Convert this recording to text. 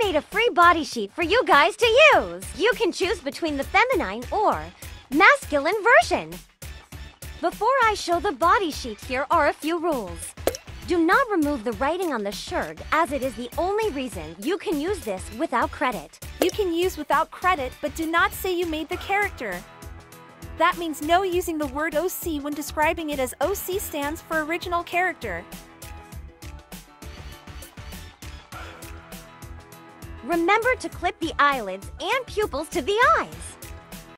made a free body sheet for you guys to use. You can choose between the feminine or masculine version. Before I show the body sheet, here are a few rules. Do not remove the writing on the shirt, as it is the only reason you can use this without credit. You can use without credit, but do not say you made the character. That means no using the word OC when describing it, as OC stands for original character. Remember to clip the eyelids and pupils to the eyes.